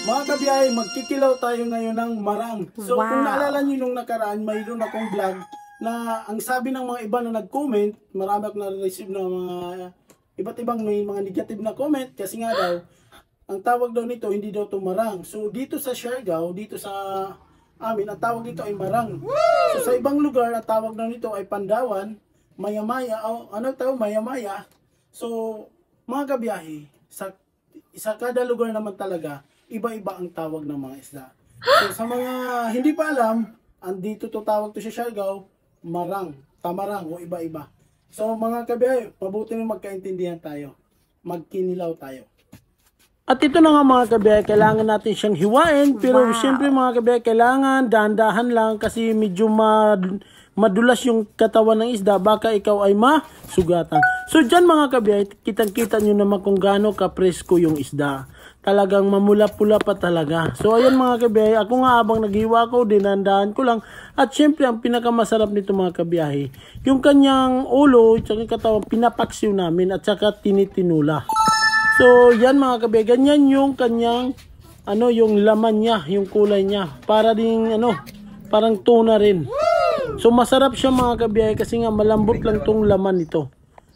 Mga kabiyahe, magkikilaw tayo ngayon ng marang. So kung naalala nyo nung nakaraan, mayroon akong vlog na ang sabi ng mga iba na nag-comment, marami akong na-receive na mga iba't ibang may mga negative na comment kasi nga daw, ang tawag daw nito hindi daw ito marang. So dito sa Siargao, dito sa amin, ang tawag dito ay marang. So sa ibang lugar, ang tawag daw nito ay Pandawan, Maya-maya, o ano tawag, Maya-maya. So mga kabiyahe, sa kada lugar naman talaga, iba-iba ang tawag ng mga isda. So sa mga hindi pa alam, andito to tawag to sa Siargao, marang, tamarang o iba-iba. So mga kabiyahe, mabuti na magkaintindihan tayo. Magkinilaw tayo. At ito na nga mga kabiyahe, kailangan natin siyang hiwain. Pero siyempre mga kabiyahe, kailangan dahan-dahan lang kasi medyo madulas yung katawan ng isda, baka ikaw ay masugatan. So dyan mga kabiyahe, kitang-kita nyo naman kung gaano kapresko yung isda. Talagang mamula-pula pa talaga. So ayan mga kabiyahe, ako nga habang naghiwa ko, dinandahan ko lang. At syempre ang pinakamasarap nito mga kabiyahe, yung kanyang ulo, at katawan, pinapaksiw namin at saka tinitinula. So yan mga kabiyahe, ganyan yung kanyang, yung laman niya, yung kulay niya. Para ding, parang tuna rin. So masarap siya mga kabiyahe kasi nga malambot lang tong laman nito.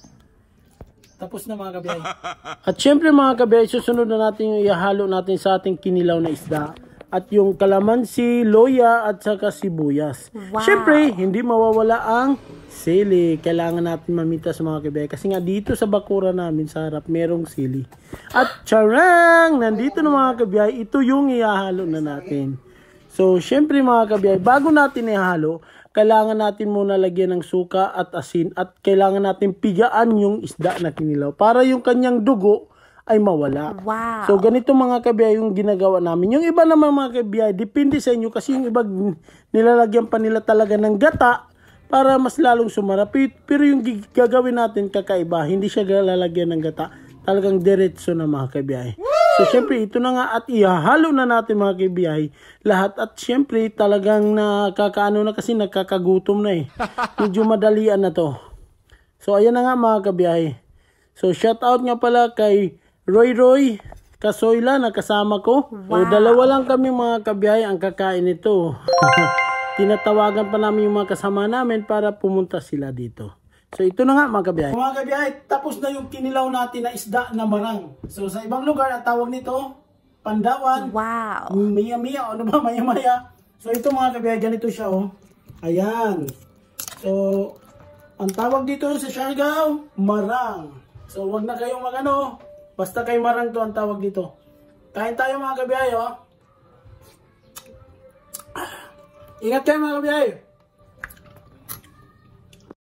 Tapos na mga kabiyahe. At syempre mga kabiyahe, susunod na natin yung ihalo natin sa ating kinilaw na isda. At yung kalamansi, loya at saka sibuyas. Syempre, hindi mawawala ang sili. Kailangan natin mamitas mga kabiyahe. Kasi nga dito sa bakura namin sa harap merong sili. At charang! Nandito na mga kabiyahe, ito yung ihalo na natin. So syempre mga kabiyahe, bago natin ihalo, kailangan natin muna lagyan ng suka at asin at kailangan natin pigaan yung isda na kinilaw para yung kanyang dugo ay mawala. So ganito mga kabiyahe yung ginagawa namin. Yung iba naman mga kabiyahe, depende sa inyo kasi yung iba nilalagyan pa nila talaga ng gata para mas lalong sumarapit. Pero yung gagawin natin kakaiba, hindi siya lalagyan ng gata. Talagang diretso na mga kabiyahe. So syempre ito na nga at ihahalo na natin mga kabiyahe lahat at syempre talagang nakakaano na kasi nakakagutom na eh. Medyo madalian na to. So ayan na nga mga kabiyahe. So shout out nga pala kay Roy Kasoyla na kasama ko. So dalawa lang kami mga kabiyahe ang kakain nito. Tinatawagan pa namin yung mga kasama namin para pumunta sila dito. So ito na nga mga kabiyahe. Mga kabiyahe, tapos na yung kinilaw natin na isda na marang. So sa ibang lugar, ang tawag nito, Pandawan. Maya-maya, ano ba, Maya-maya. So ito mga kabiyahe, ganito siya oh. Ayan. So, ang tawag dito sa Siargao, marang. So wag na kayong basta kay marang to ang tawag dito. Kain tayo mga kabiyahe oh. Ingat kayo mga kabiyahe.